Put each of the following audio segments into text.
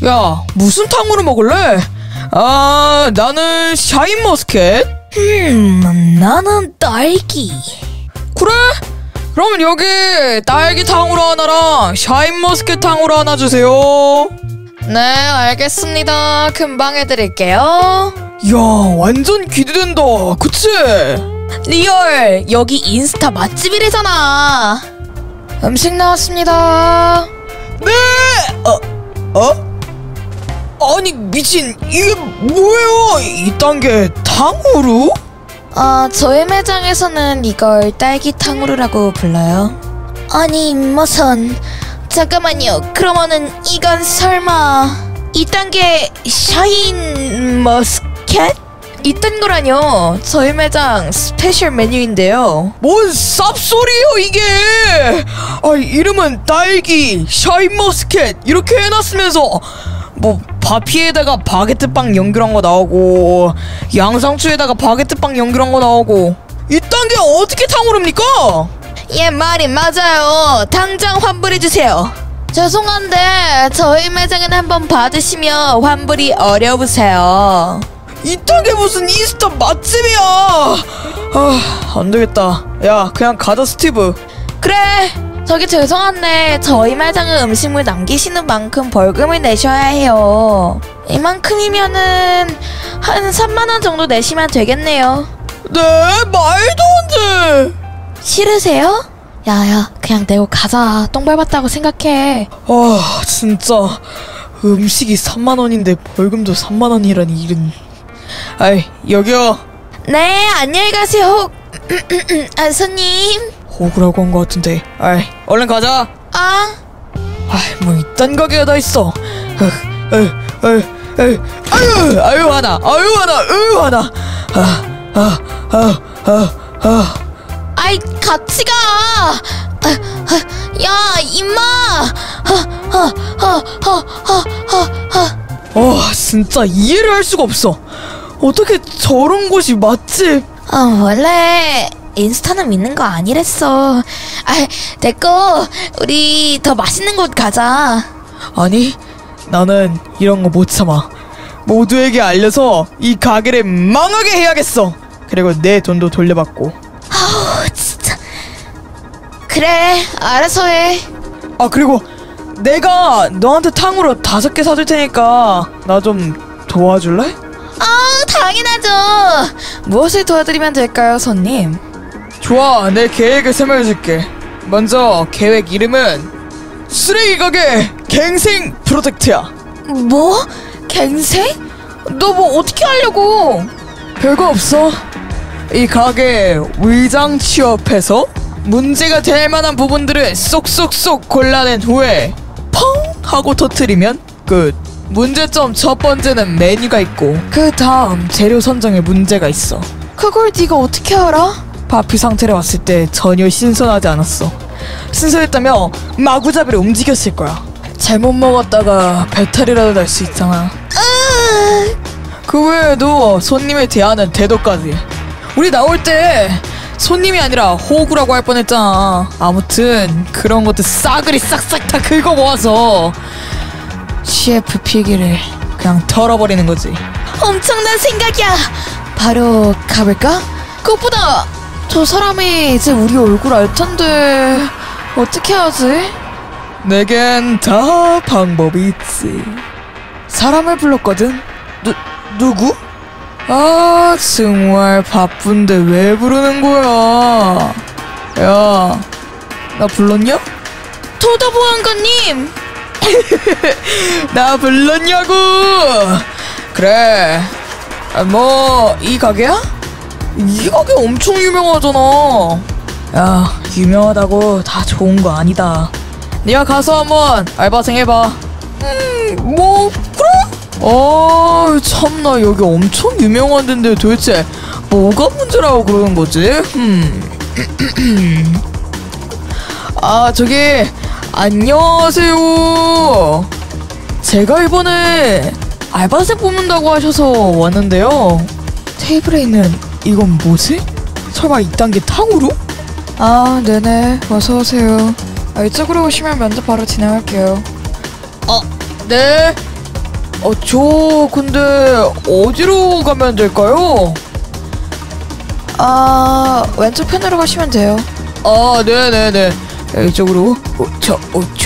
야, 무슨 탕후루 먹을래? 아, 나는 샤인머스켓. 나는 딸기. 그래? 그러면 여기 딸기 탕후루 하나랑 샤인머스켓 탕후루 하나 주세요. 네, 알겠습니다. 금방 해드릴게요. 야, 완전 기대된다. 그치? 리얼, 여기 인스타 맛집이래잖아. 음식 나왔습니다. 네! 아니, 미친, 이게 뭐예요? 이딴 게 탕후루? 저희 매장에서는 이걸 딸기 탕후루라고 불러요. 아니, 무슨... 잠깐만요. 그러면은 이건 설마... 이딴 게 샤인머스켓? 이딴 거라뇨. 저희 매장 스페셜 메뉴인데요. 뭔 쌉소리예요 이게! 이름은 딸기, 샤인머스켓 이렇게 해놨으면서 뭐 바피에다가 바게트빵 연결한 거 나오고 양상추에다가 바게트빵 연결한 거 나오고 이딴 게 어떻게 탕후루입니까? 예, 말이 맞아요. 당장 환불해주세요. 죄송한데 저희 매장은 한번 받으시면 환불이 어려우세요. 이딴 게 무슨 인스타 맛집이야! 안되겠다. 야, 그냥 가자 스티브. 그래. 저기 죄송한데 저희 매장은 음식물 남기시는 만큼 벌금을 내셔야 해요. 이만큼이면은 한 3만원 정도 내시면 되겠네요. 네? 말도 안 돼! 싫으세요? 야야, 그냥 내고 가자. 똥 밟았다고 생각해. 진짜 음식이 3만원인데 벌금도 3만원이라니 이런. 여기요. 네, 안녕히 가세요. 손님. 호구라고 한 것 같은데. 얼른 가자. 뭐 이딴 가게가 다 있어. 아유 하나. 아이, 같이 가. 야, 임마. 진짜 이해를 할 수가 없어. 어떻게 저런 곳이 맛집? 원래 인스타는 믿는 거 아니랬어. 됐고, 우리 더 맛있는 곳 가자. 아니, 나는 이런 거 못 참아. 모두에게 알려서 이 가게를 망하게 해야겠어. 그리고 내 돈도 돌려받고. 진짜. 그래, 알아서 해. 그리고 내가 너한테 탕후루 5개 사줄 테니까 나 좀 도와줄래? 당연하죠. 무엇을 도와드리면 될까요, 손님? 좋아, 내 계획을 설명해줄게. 먼저 계획 이름은 쓰레기 가게 갱생 프로젝트야. 뭐? 갱생? 너 뭐 어떻게 하려고? 별거 없어. 이 가게 위장 취업해서 문제가 될 만한 부분들을 쏙쏙쏙 골라낸 후에 펑 하고 터트리면 끝. 문제점 첫 번째는 메뉴가 있고 그 다음 재료 선정에 문제가 있어. 그걸 네가 어떻게 알아? 바피 상태로 왔을 때 전혀 신선하지 않았어. 신선했다며 마구잡이로 움직였을 거야. 잘못 먹었다가 배탈이라도 날 수 있잖아. 그 외에도 손님을 대하는 태도까지. 우리 나올 때 손님이 아니라 호구라고 할 뻔했잖아. 아무튼 그런 것도 싸그리 싹싹 다 긁어 모아서 CF 필기를 그냥 털어버리는 거지. 엄청난 생각이야. 바로 가볼까? 그것보다 저 사람이 이제 우리 얼굴 알 텐데 어떻게 하지? 내겐 다 방법이 있지. 사람을 불렀거든. 누구? 정말 바쁜데 왜 부르는 거야? 야, 나 불렀냐? 도도보안관님. 나 불렀냐고. 그래. 뭐 이 가게야? 이 가게 엄청 유명하잖아. 야, 유명하다고 다 좋은 거 아니다. 네가 가서 한번 알바생 해봐. 뭐 그래? 참나, 여기 엄청 유명한 데인데 도대체 뭐가 문제라고 그러는 거지? 저기 안녕하세요. 제가 이번에 알바생 뽑는다고 하셔서 왔는데요. 테이블에 있는 이건 뭐지? 설마 이딴 게 탕후루? 네네, 어서오세요. 이쪽으로 오시면 면접 바로 진행할게요. 네. 저 근데 어디로 가면 될까요? 왼쪽 편으로 가시면 돼요. 네네네. 이쪽으로. 우차.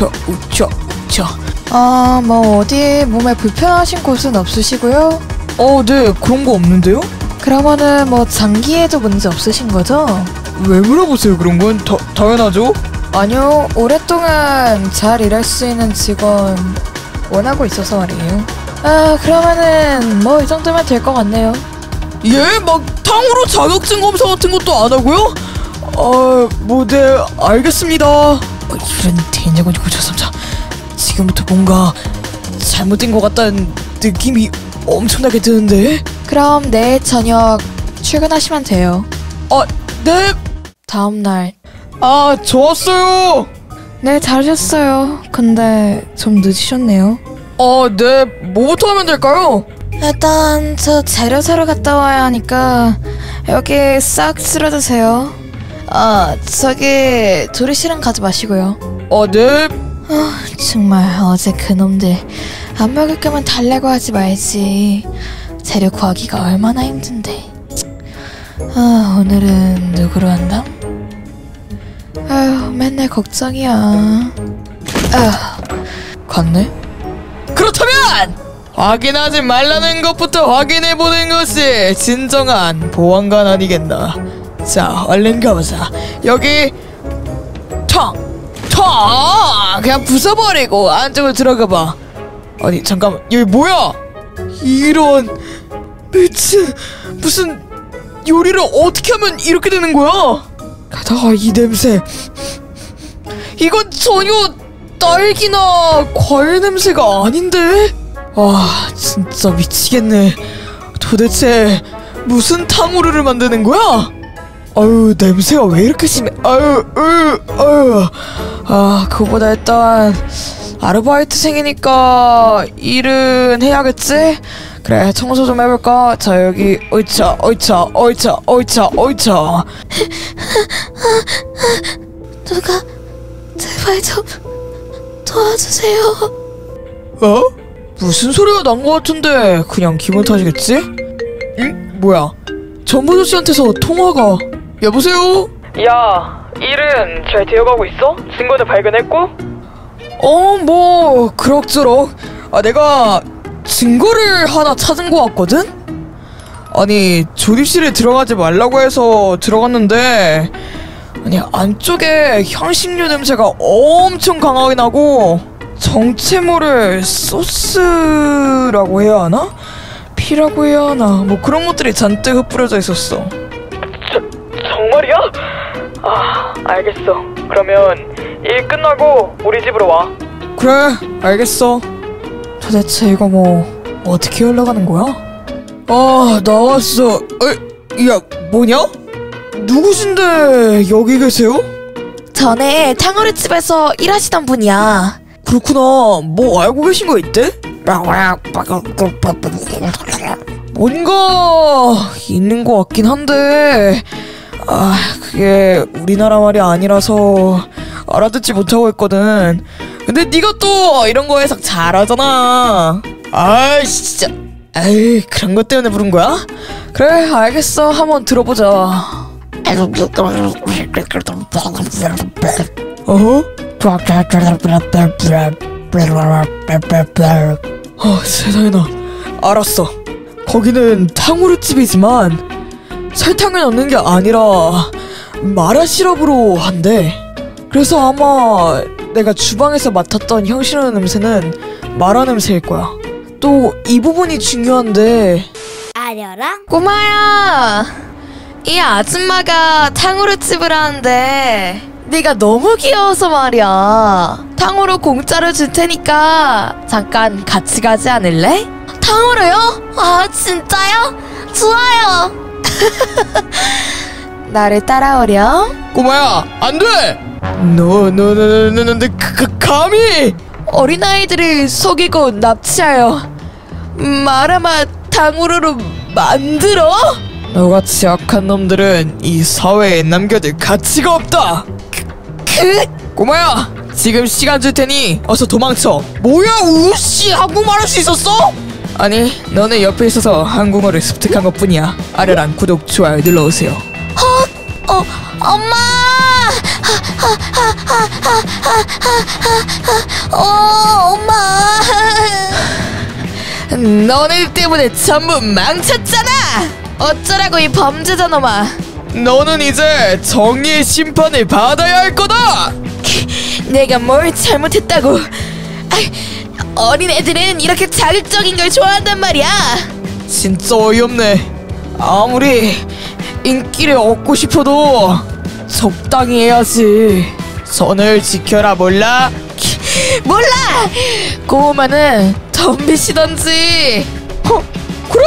뭐 어디 몸에 불편하신 곳은 없으시고요? 네, 그런 거 없는데요? 그러면은 뭐 장기에도 문제 없으신 거죠? 왜 물어보세요, 그런 건? 당연하죠? 아니요, 오랫동안 잘 일할 수 있는 직원 원하고 있어서 말이에요. 그러면은 뭐 이 정도면 될 것 같네요. 예? 막 탕후루 자격증 검사 같은 것도 안 하고요? 네, 알겠습니다. 이런 된장은 고쳐sam자. 지금부터 뭔가 잘못된 것 같다는 느낌이 엄청나게 드는데? 그럼 내일 저녁 출근하시면 돼요. 네. 다음날. 좋았어요. 네, 잘하셨어요. 근데 좀 늦으셨네요. 네. 뭐부터 하면 될까요? 일단 저 재료 사러 갔다 와야 하니까 여기 싹 쓸어주세요. 저기 조리실은 가지 마시고요. 네. 정말 어제 그놈들 안 먹을 거면 달라고 하지 말지. 재료 구하기가 얼마나 힘든데. 오늘은 누구로 한다? 맨날 걱정이야. 갔네? 그렇다면! 확인하지 말라는 것부터 확인해보는 것이 진정한 보안관 아니겠나. 자, 얼른 가보자. 여기 그냥 부숴버리고 안쪽으로 들어가봐. 아니 잠깐만, 여기 뭐야? 이런 미친, 무슨 요리를 어떻게 하면 이렇게 되는 거야? 게다가 이 냄새, 이건 전혀 딸기나 과일 냄새가 아닌데? 진짜 미치겠네. 도대체 무슨 탕후루를 만드는 거야? 냄새가 왜 이렇게 심해? 그거보다 일단 아르바이트생이니까 일은 해야겠지? 그래, 청소 좀 해볼까? 자, 여기 어이차. 누가 제발 좀 도와주세요. 무슨 소리가 난 것 같은데 그냥 기분 탓이겠지? 응? 뭐야? 전무조씨한테서 통화가. 여보세요? 야, 일은 잘 되어가고 있어? 증거도 발견했고? 뭐 그럭저럭. 내가 증거를 하나 찾은 것 같거든? 아니, 조립실에 들어가지 말라고 해서 들어갔는데, 아니, 안쪽에 향신료 냄새가 엄청 강하게 나고, 정체모를 소스라고 해야 하나? 피라고 해야 하나? 뭐 그런 것들이 잔뜩 흩뿌려져 있었어. 정말이야? 알겠어. 그러면 일 끝나고 우리 집으로 와. 그래, 알겠어. 도대체 이거 뭐 어떻게 올라가는 거야? 나왔어. 야, 뭐냐? 누구신데 여기 계세요? 전에 탕후루집에서 일하시던 분이야. 그렇구나. 뭐 알고 계신 거 있대? 뭔가 있는 거 같긴 한데, 그게 우리나라 말이 아니라서 알아듣지 못하고 있거든. 근데 네가 또 이런 거 해석 잘하잖아. 진짜. 그런 것 때문에 부른 거야? 그래, 알겠어. 한번 들어보자. 세상에나. 알았어. 거기는 탕후루집이지만 설탕을 넣는 게 아니라 마라 시럽으로 한대. 그래서 아마 내가 주방에서 맡았던 향신료 냄새는 마라 냄새일 거야. 또 이 부분이 중요한데. 알려라? 꼬마야, 이 아줌마가 탕후루집을 하는데 네가 너무 귀여워서 말이야. 탕후루 공짜로 줄 테니까 잠깐 같이 가지 않을래? 탕후루요? 진짜요? 좋아요. 나를 따라오렴. 꼬마야, 안 돼! 너 감히! 어린아이들을 속이고 납치하여 마라맛 탕후루로 만들어? 너같이 악한 놈들은 이 사회에 남겨둘 가치가 없다. 꼬마야, 지금 시간 줄 테니 어서 도망쳐. 뭐야, 우씨 하고 말할 수 있었어? 아니, 너네 옆에 있어서 한국어를 습득한 것뿐이야. 아래랑 구독, 좋아요 눌러오세요. 엄마! 엄마! 너네 때문에 전부 망쳤잖아. 어쩌라고 이 범죄자 놈아. 너는 이제 정의의 심판을 받아야 할 거다. 내가 뭘 잘못했다고. 어린애들은 이렇게 자극적인 걸 좋아한단 말이야. 진짜 어이없네. 아무리 인기를 얻고 싶어도 적당히 해야지. 선을 지켜라. 몰라? 몰라! 꼬우면은 덤비시던지. 그래?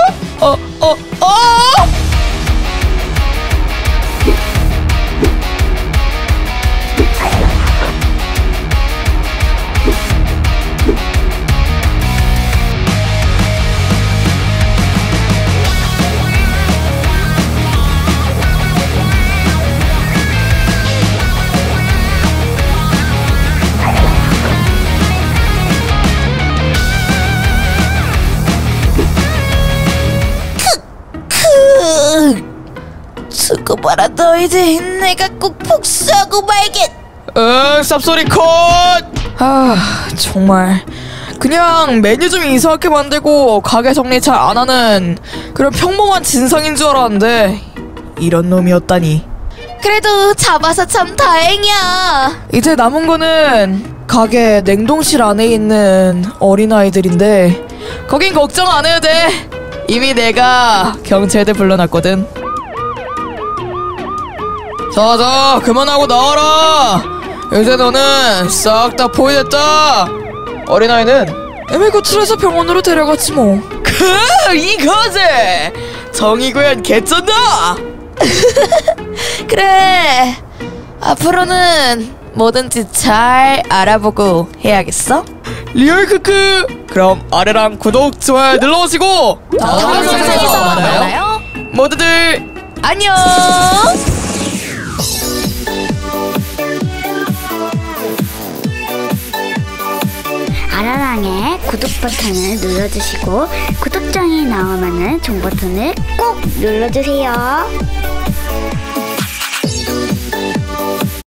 두고 봐라 너희들. 내가 꼭 복수하고 말겠. 쌉소리 컷! 정말 그냥 메뉴 좀 이상하게 만들고 가게 정리 잘 안 하는 그런 평범한 진상인 줄 알았는데 이런 놈이었다니. 그래도 잡아서 참 다행이야. 이제 남은 거는 가게 냉동실 안에 있는 어린아이들인데 거긴 걱정 안 해도 돼. 이미 내가 경찰들 불러놨거든. 자자, 그만하고 나와라. 이제 너는 싹 다 포위됐다. 어린아이는 애매고출해서 병원으로 데려갔지 뭐. 이거지. 정의구현 개쩐다. 그래, 앞으로는 뭐든지 잘 알아보고 해야겠어. 리얼 크크. 그럼 아래랑 구독, 좋아요 눌러오시고 다음 영상에서 만나요. 모두들 안녕. 아라랑의 구독 버튼을 눌러주시고 구독장이 나오면은 종 버튼을 꼭 눌러주세요.